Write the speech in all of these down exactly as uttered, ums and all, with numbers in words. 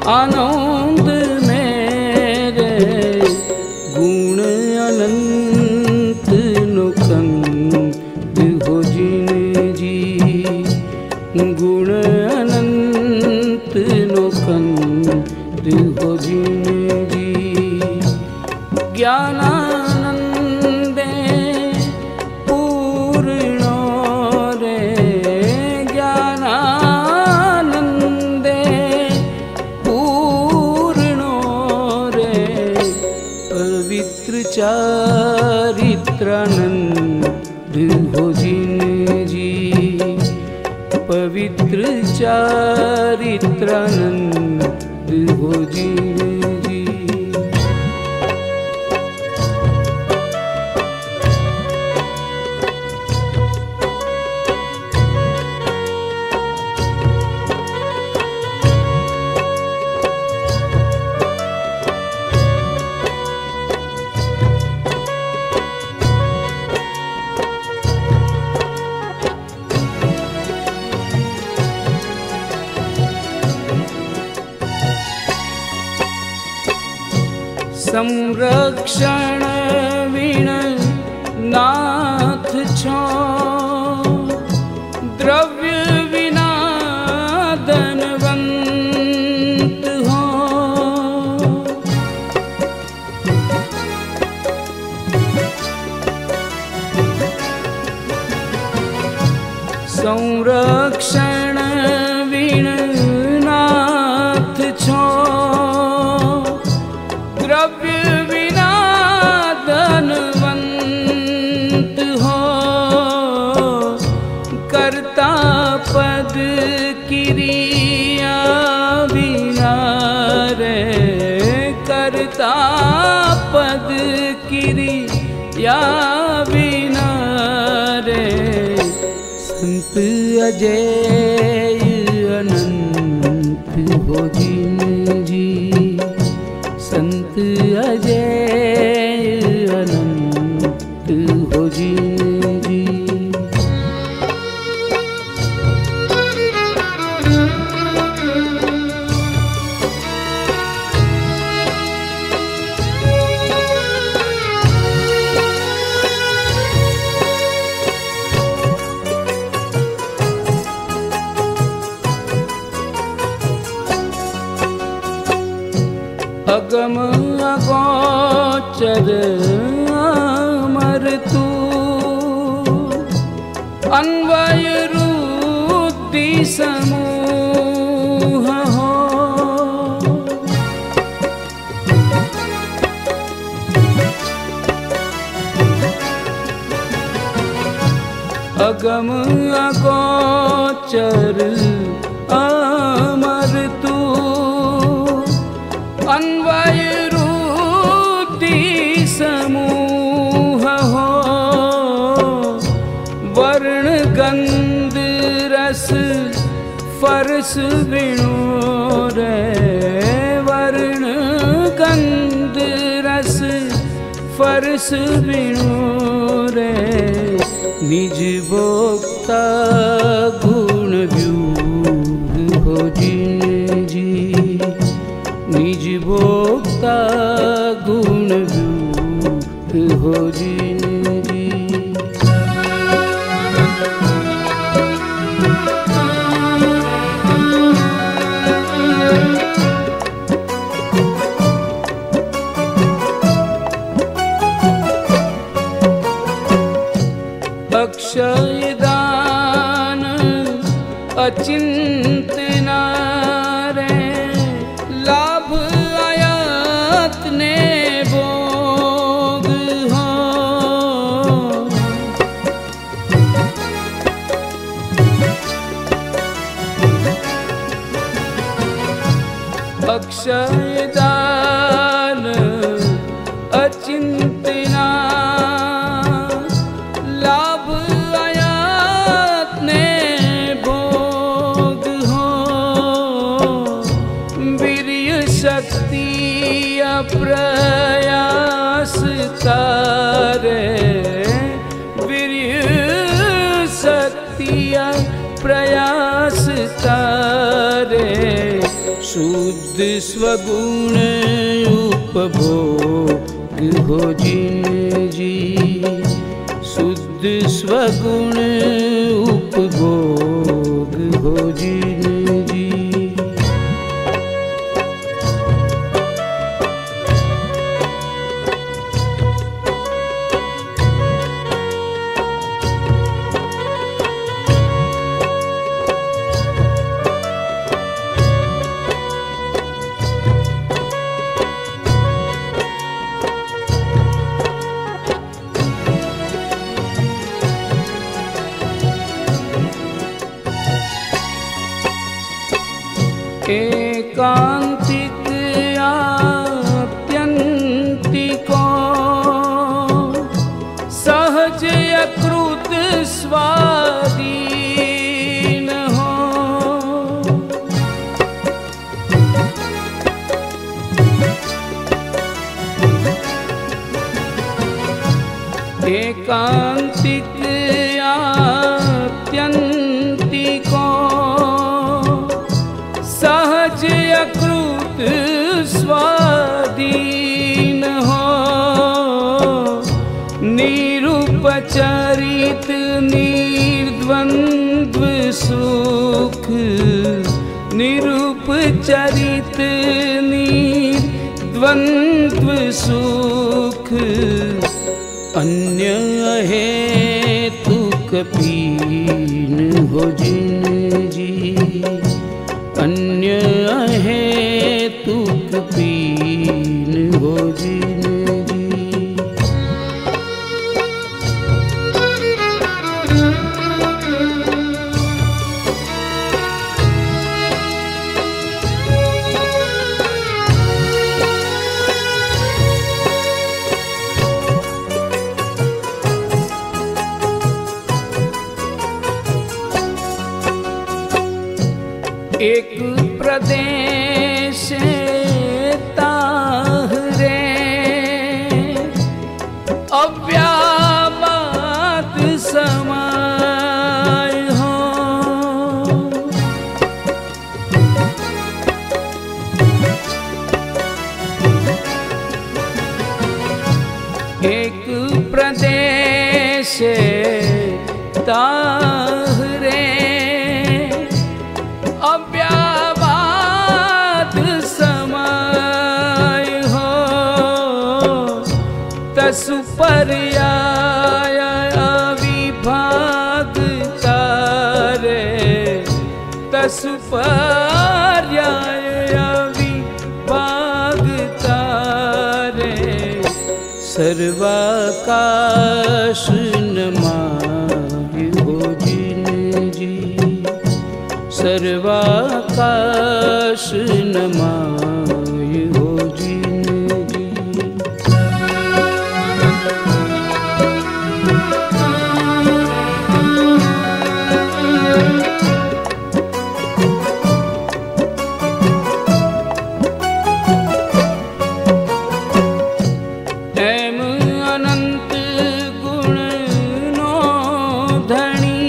आनंद मेरे गुण अनंत नुकंद हो जिन जी, गुण अनंत नुकंद हो जिन जी। ज्ञानानंदे पूर्ण रे, ज्ञानानंदे पूर्ण रे, पवित्र चारित्रानंद हो जिन जी, पवित्र चारित्रानंद हो जिन जी। संरक्षण विण नाथ छो, द्रव्य विना धनवंत हो। संरक्षण विण नाथ छो, द्रव्य विना धनवंत हो। कर्ता पद क्रिया बिना रे, कर्ता पद क्रिया बिना रे, संत अजय अनंत हो जिन जी, संत अजय अनंत हो जिन जी। अगम अगोचर अमर तू, अन्वय रुद्धि समूह हो। अगम अगोचर अमर तू, अन्वय रुद्धि समूह हो। वर्ण गंध रस फरस बिनु रे, वर्ण गंध रस फरस बिनु रे, निज भोक्ता गुण व्यूह हो जिन जी, निज भोक्ता गुण व्यूह हो जिन जी। अक्षय दान अचिंत नारे, लाभ आयात ने भोग हो। अक्षय दान अचिंत लाभ आयात ने भोग हो। वीर्य शक्ति अप्रयास तारे, वीर्य शक्ति प्रयास तारे, शुद्ध स्वगुण उपभोग हो जिन जी, शुद्ध स्वगुण उपभोग हो जिन जी। एकांतिक आत्यंतिको सहज अकृत स्वाधीन हो, एकांतिक आत्यंतिको सहज अकृत स्वाधीन हो, निरुपचरित निर्द्वंद्व सुख, निरुपचरित निर्द्वंद्व सुख, अन्य हेतुक पीन हो जिन जी, अन्य हेतुक पीन हो जिन जी। एक प्रदेश ताहरे अव्याबात समाय हो, एक प्रदेश ताहरे अव्याबात समय हो, तसु पर्याय अविभाग तारे, तसु पर्याय अविभाग तारे, सर्वाकाश नमाय हो जिन जी, सर्वाकाश नमाय हो जिन जी। एम अनंत गुण नो धनी,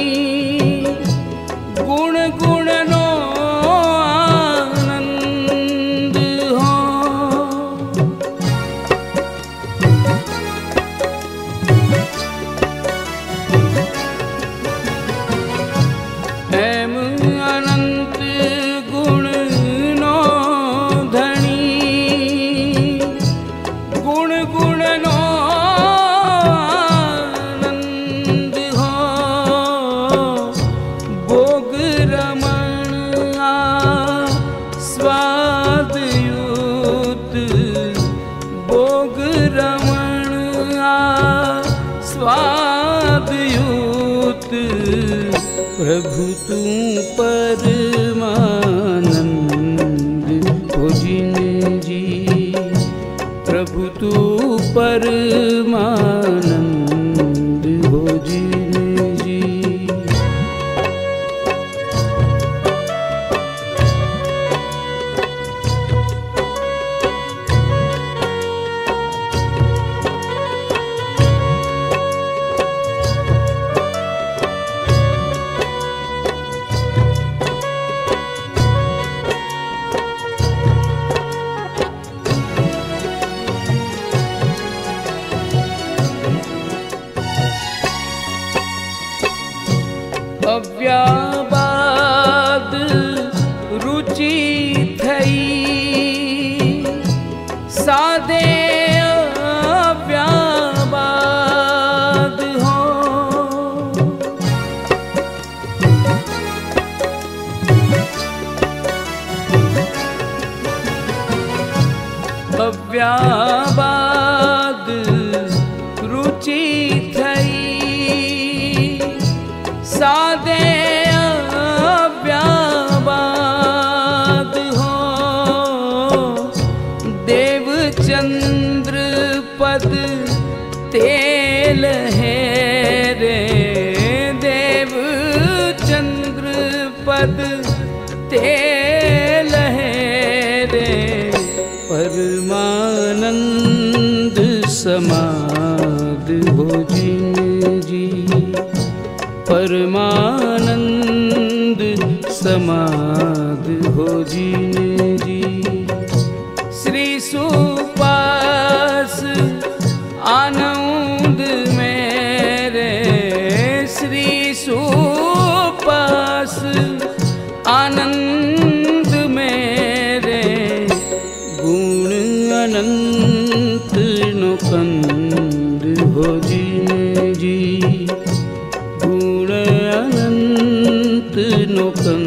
गुण गुण नो आनंद हो, एम अनंत गुण नो धनी, गुण गुण नो आनंद हो, भोग रमण स्वाद युत, भोग रमण स्वाद युत, प्रभु तू परमानंद हो जिन जी, प्रभु तू परमानंद हो जिन जी। अव्याबाद रुचि थई सादे अव्याबाद हो देवचंद्र पद तेल है रे देवचंद्र पद तेल है रे परमानंद समाध हो जिन जी परमानंद समाध हो जिन जी श्री सुपास आनंद मेरे श्री सुपास आनंद मेरे गुण अनंत नुकंद हो जिन जी गुण अनंत नुकंद